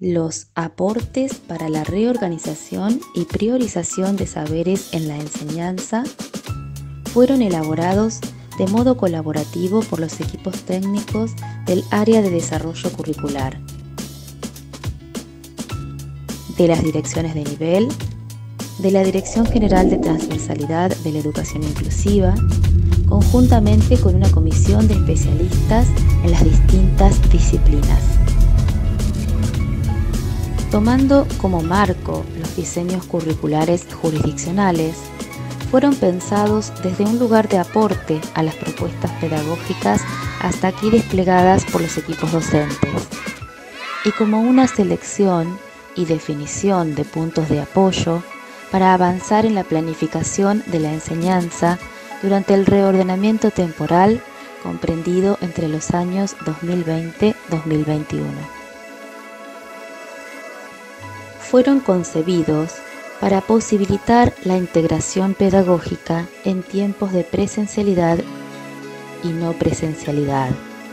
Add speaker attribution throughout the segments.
Speaker 1: Los aportes para la reorganización y priorización de saberes en la enseñanza fueron elaborados de modo colaborativo por los equipos técnicos del área de desarrollo curricular, de las direcciones de nivel, de la Dirección General de Transversalidad de la Educación Inclusiva, conjuntamente con una comisión de especialistas en las distintas disciplinas. Tomando como marco los diseños curriculares jurisdiccionales, fueron pensados desde un lugar de aporte a las propuestas pedagógicas hasta aquí desplegadas por los equipos docentes, y como una selección y definición de puntos de apoyo para avanzar en la planificación de la enseñanza durante el reordenamiento temporal comprendido entre los años 2020-2021. Fueron concebidos para posibilitar la integración pedagógica en tiempos de presencialidad y no presencialidad,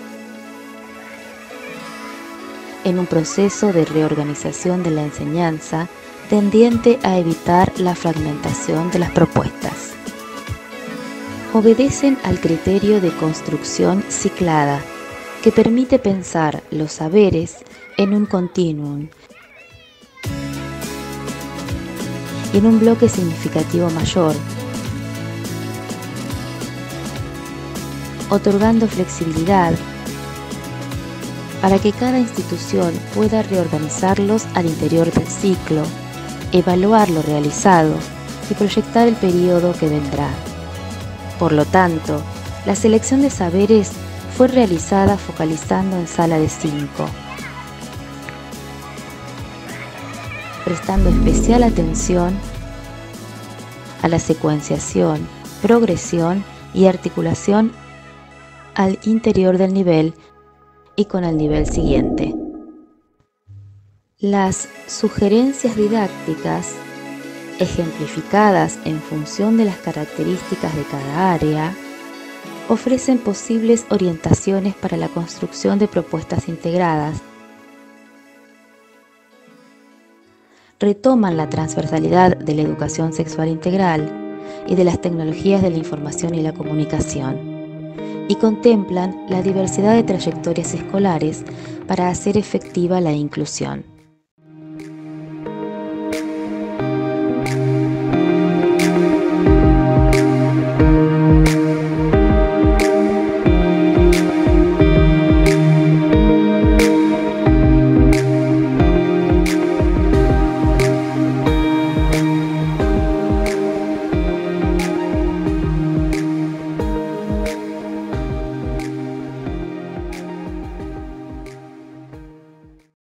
Speaker 1: en un proceso de reorganización de la enseñanza tendiente a evitar la fragmentación de las propuestas. Obedecen al criterio de construcción ciclada, que permite pensar los saberes en un continuum y en un bloque significativo mayor, otorgando flexibilidad para que cada institución pueda reorganizarlos al interior del ciclo, evaluar lo realizado y proyectar el periodo que vendrá. Por lo tanto, la selección de saberes fue realizada focalizando en sala de 5, prestando especial atención a la secuenciación, progresión y articulación al interior del nivel y con el nivel siguiente. Las sugerencias didácticas, ejemplificadas en función de las características de cada área, ofrecen posibles orientaciones para la construcción de propuestas integradas. Retoman la transversalidad de la educación sexual integral y de las tecnologías de la información y la comunicación, y contemplan la diversidad de trayectorias escolares para hacer efectiva la inclusión.